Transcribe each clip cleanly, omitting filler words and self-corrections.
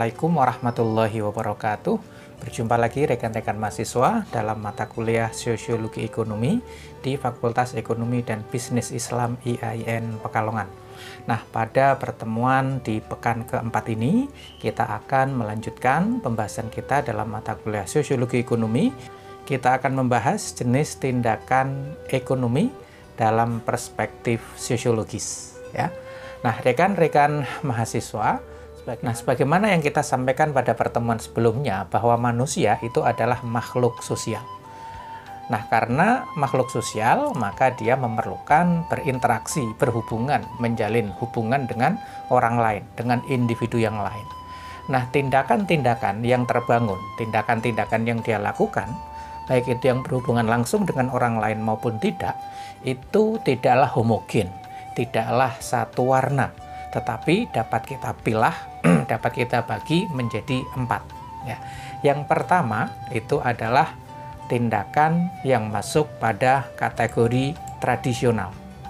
Assalamualaikum warahmatullahi wabarakatuh. Berjumpa lagi rekan-rekan mahasiswa dalam mata kuliah Sosiologi Ekonomi di Fakultas Ekonomi dan Bisnis Islam IAIN Pekalongan. Nah, pada pertemuan di pekan keempat ini, kita akan melanjutkan pembahasan kita dalam mata kuliah Sosiologi Ekonomi. Kita akan membahas jenis tindakan ekonomi dalam perspektif sosiologis, ya. Nah, rekan-rekan mahasiswa, sebagaimana yang kita sampaikan pada pertemuan sebelumnya, bahwa manusia itu adalah makhluk sosial. Nah, karena makhluk sosial, maka dia memerlukan berinteraksi, berhubungan, menjalin hubungan dengan orang lain, dengan individu yang lain. Nah, tindakan-tindakan yang terbangun, tindakan-tindakan yang dia lakukan, baik itu yang berhubungan langsung dengan orang lain maupun tidak, itu tidaklah homogen, tidaklah satu warna, tetapi dapat kita pilah, dapat kita bagi menjadi 4. Ya. Yang pertama itu adalah tindakan yang masuk pada kategori tradisional.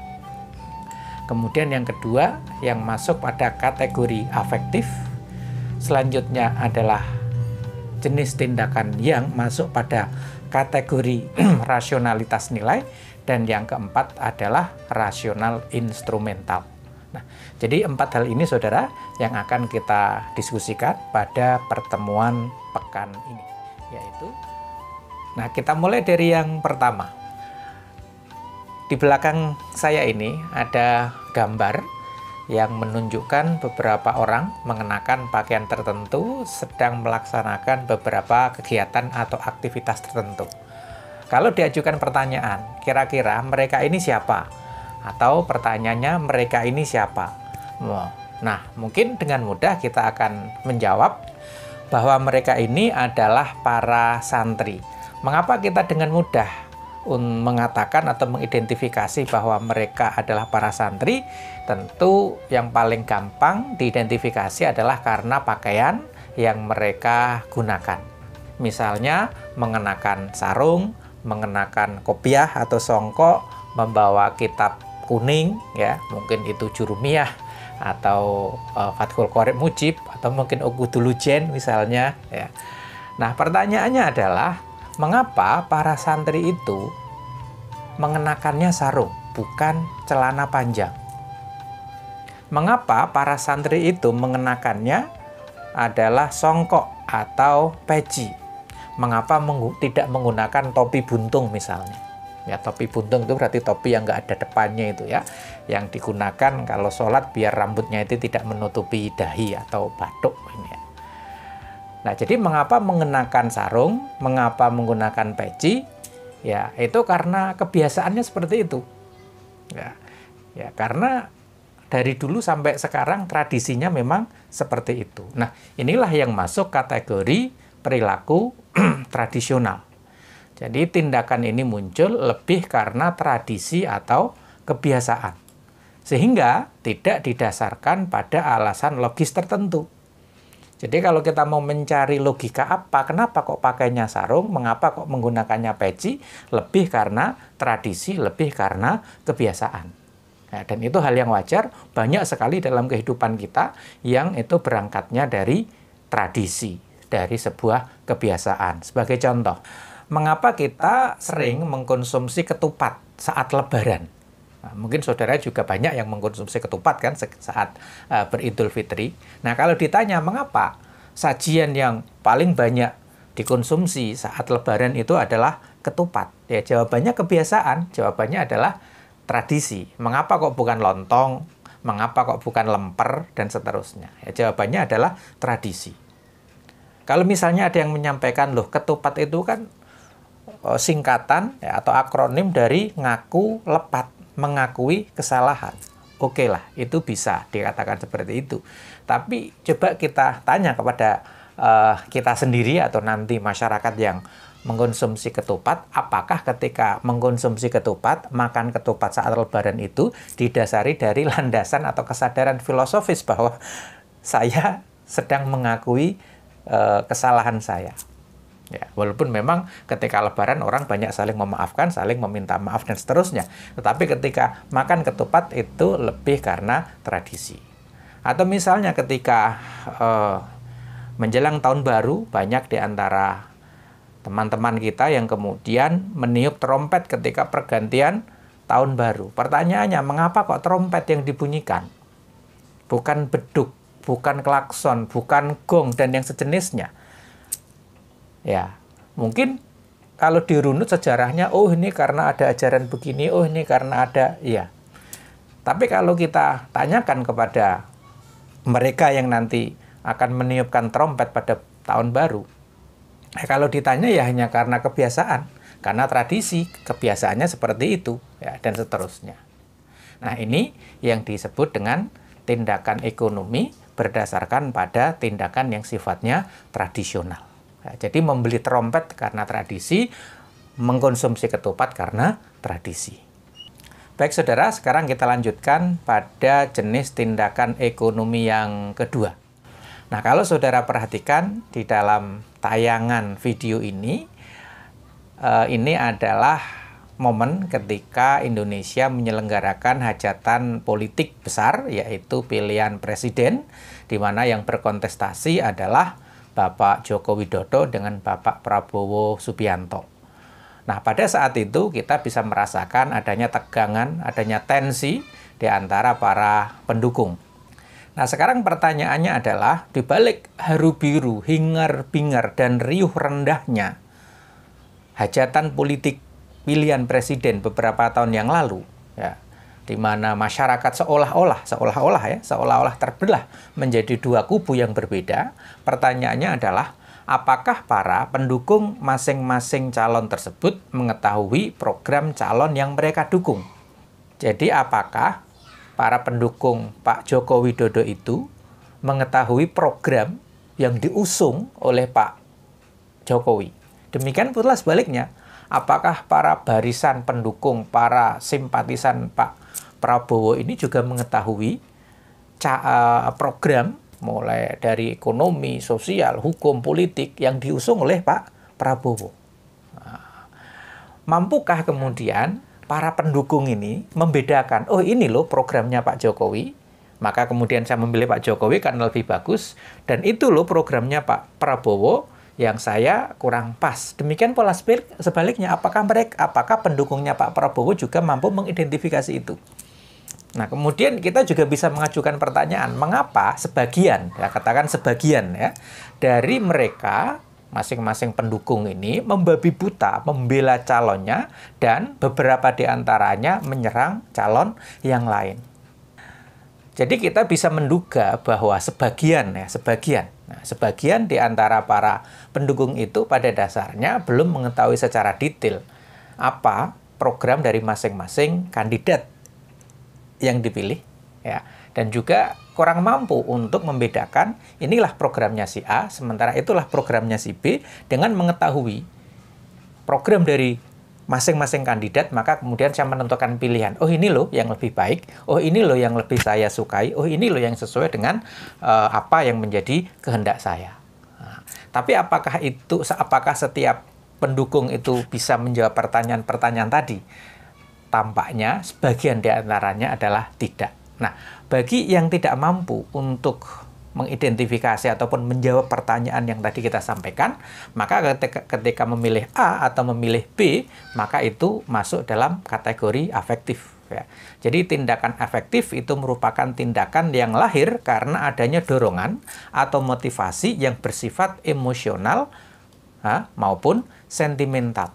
Kemudian yang kedua yang masuk pada kategori afektif. Selanjutnya adalah jenis tindakan yang masuk pada kategori rasionalitas nilai. Dan yang keempat adalah rasional instrumental. Nah, jadi 4 hal ini, saudara, yang akan kita diskusikan pada pertemuan pekan ini, yaitu, nah, kita mulai dari yang pertama. Di belakang saya ini ada gambar yang menunjukkan beberapa orang mengenakan pakaian tertentu sedang melaksanakan beberapa kegiatan atau aktivitas tertentu. Kalau diajukan pertanyaan, kira-kira mereka ini siapa? Atau pertanyaannya, mereka ini siapa? Nah, mungkin dengan mudah kita akan menjawab bahwa mereka ini adalah para santri. Mengapa kita dengan mudah mengatakan atau mengidentifikasi bahwa mereka adalah para santri? Tentu yang paling gampang diidentifikasi adalah karena pakaian yang mereka gunakan. Misalnya mengenakan sarung, mengenakan kopiah atau songkok, membawa kitab kuning, ya, mungkin itu Jurumiyah atau Fathul Qorib Mujib atau mungkin Ogudulujen misalnya, ya. Nah, pertanyaannya adalah mengapa para santri itu mengenakannya sarung, bukan celana panjang? Mengapa para santri itu mengenakannya adalah songkok atau peci? Mengapa tidak menggunakan topi buntung misalnya? Ya, topi buntung itu berarti topi yang nggak ada depannya itu, ya, yang digunakan kalau sholat biar rambutnya itu tidak menutupi dahi atau batuk ini, ya. Nah, jadi mengapa mengenakan sarung, mengapa menggunakan peci? Ya, itu karena kebiasaannya seperti itu. Ya, karena dari dulu sampai sekarang tradisinya memang seperti itu. Nah, inilah yang masuk kategori perilaku tradisional. Jadi tindakan ini muncul lebih karena tradisi atau kebiasaan, sehingga tidak didasarkan pada alasan logis tertentu. Jadi kalau kita mau mencari logika kenapa kok pakainya sarung, mengapa kok menggunakannya peci, lebih karena tradisi, lebih karena kebiasaan. Nah, dan itu hal yang wajar, banyak sekali dalam kehidupan kita yang itu berangkatnya dari tradisi, dari sebuah kebiasaan. Sebagai contoh, mengapa kita sering mengkonsumsi ketupat saat Lebaran? Nah, mungkin saudara juga banyak yang mengkonsumsi ketupat kan saat beridul fitri. Nah, kalau ditanya mengapa sajian yang paling banyak dikonsumsi saat Lebaran itu adalah ketupat? Ya, jawabannya kebiasaan, jawabannya adalah tradisi. Mengapa kok bukan lontong? Mengapa kok bukan lemper? Dan seterusnya. Ya, jawabannya adalah tradisi. Kalau misalnya ada yang menyampaikan, loh, ketupat itu kan singkatan, ya, atau akronim dari ngaku lepat, mengakui kesalahan. Oke lah, itu bisa dikatakan seperti itu. Tapi coba kita tanya kepada kita sendiri atau nanti masyarakat yang mengkonsumsi ketupat, apakah ketika mengkonsumsi ketupat, makan ketupat saat Lebaran itu didasari dari landasan atau kesadaran filosofis bahwa saya sedang mengakui kesalahan saya. Ya, walaupun memang ketika Lebaran orang banyak saling memaafkan, saling meminta maaf dan seterusnya. Tetapi ketika makan ketupat itu lebih karena tradisi. Atau misalnya ketika menjelang tahun baru, banyak di antara teman-teman kita yang kemudian meniup trompet ketika pergantian tahun baru. Pertanyaannya, mengapa kok trompet yang dibunyikan? Bukan beduk, bukan klakson, bukan gong, dan yang sejenisnya. Ya, mungkin kalau dirunut sejarahnya, oh ini karena ada ajaran begini, oh ini karena ada, iya. Tapi kalau kita tanyakan kepada mereka yang nanti akan meniupkan trompet pada tahun baru, kalau ditanya ya hanya karena kebiasaan, karena tradisi, kebiasaannya seperti itu, ya, dan seterusnya. Nah, ini yang disebut dengan tindakan ekonomi berdasarkan pada tindakan yang sifatnya tradisional. Ya, jadi membeli trompet karena tradisi, mengkonsumsi ketupat karena tradisi. Baik saudara, sekarang kita lanjutkan pada jenis tindakan ekonomi yang kedua. Nah, kalau saudara perhatikan di dalam tayangan video ini adalah momen ketika Indonesia menyelenggarakan hajatan politik besar, yaitu pilihan presiden, di mana yang berkontestasi adalah Bapak Joko Widodo dengan Bapak Prabowo Subianto. Nah, pada saat itu kita bisa merasakan adanya tegangan, adanya tensi di antara para pendukung. Nah, sekarang pertanyaannya adalah, di balik haru biru, hingar-bingar, dan riuh rendahnya hajatan politik pilihan presiden beberapa tahun yang lalu, ya, di mana masyarakat seolah-olah terbelah menjadi dua kubu yang berbeda, pertanyaannya adalah, apakah para pendukung masing-masing calon tersebut mengetahui program calon yang mereka dukung? Jadi apakah para pendukung Pak Joko Widodo itu mengetahui program yang diusung oleh Pak Jokowi? Demikian pula sebaliknya, apakah para barisan pendukung, para simpatisan Pak Prabowo ini juga mengetahui program mulai dari ekonomi, sosial, hukum, politik yang diusung oleh Pak Prabowo? Nah, mampukah kemudian para pendukung ini membedakan, oh ini loh programnya Pak Jokowi, maka kemudian saya memilih Pak Jokowi karena lebih bagus, dan itu loh programnya Pak Prabowo yang saya kurang pas. Demikian pola sebaliknya, apakah pendukungnya Pak Prabowo juga mampu mengidentifikasi itu? Nah, kemudian kita juga bisa mengajukan pertanyaan, mengapa sebagian, ya katakan sebagian ya, dari mereka masing-masing pendukung ini membabi buta membela calonnya dan beberapa di antaranya menyerang calon yang lain. Jadi kita bisa menduga bahwa sebagian di antara para pendukung itu pada dasarnya belum mengetahui secara detail apa program dari masing-masing kandidat yang dipilih, ya, dan juga kurang mampu untuk membedakan inilah programnya si A, sementara itulah programnya si B. Dengan mengetahui program dari masing-masing kandidat, maka kemudian saya menentukan pilihan. Oh ini loh yang lebih baik, oh ini loh yang lebih saya sukai, oh ini loh yang sesuai dengan apa yang menjadi kehendak saya. Nah, tapi apakah setiap pendukung itu bisa menjawab pertanyaan-pertanyaan tadi? Tampaknya sebagian di antaranya adalah tidak. Nah, bagi yang tidak mampu untuk mengidentifikasi ataupun menjawab pertanyaan yang tadi kita sampaikan, maka ketika memilih A atau memilih B, maka itu masuk dalam kategori afektif. Ya. Jadi tindakan afektif itu merupakan tindakan yang lahir karena adanya dorongan atau motivasi yang bersifat emosional maupun sentimental.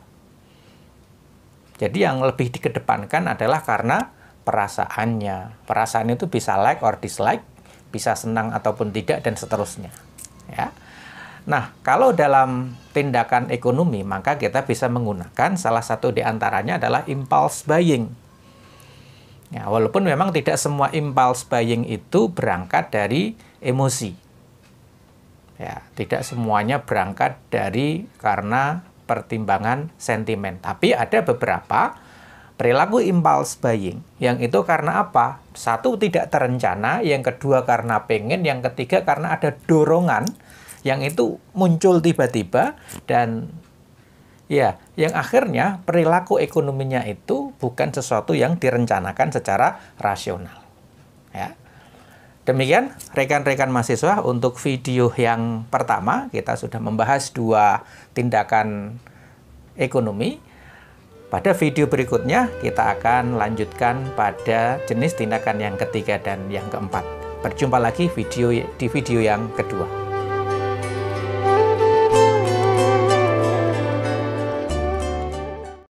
Jadi yang lebih dikedepankan adalah karena perasaannya. Perasaan itu bisa like or dislike, bisa senang ataupun tidak, dan seterusnya. Ya. Nah, kalau dalam tindakan ekonomi, maka kita bisa menggunakan salah satu di antaranya adalah impulse buying. Ya, walaupun memang tidak semua impulse buying itu berangkat dari emosi. Ya, tidak semuanya berangkat karena pertimbangan sentimen. Tapi ada beberapa perilaku impulse buying yang itu karena apa? Satu, tidak terencana, yang kedua karena pengen, yang ketiga karena ada dorongan yang itu muncul tiba-tiba, dan ya, yang akhirnya perilaku ekonominya itu bukan sesuatu yang direncanakan secara rasional. Ya. Demikian rekan-rekan mahasiswa untuk video yang pertama kita sudah membahas 2 tindakan ekonomi. Pada video berikutnya kita akan lanjutkan pada jenis tindakan yang ketiga dan yang keempat. Berjumpa lagi di video yang kedua.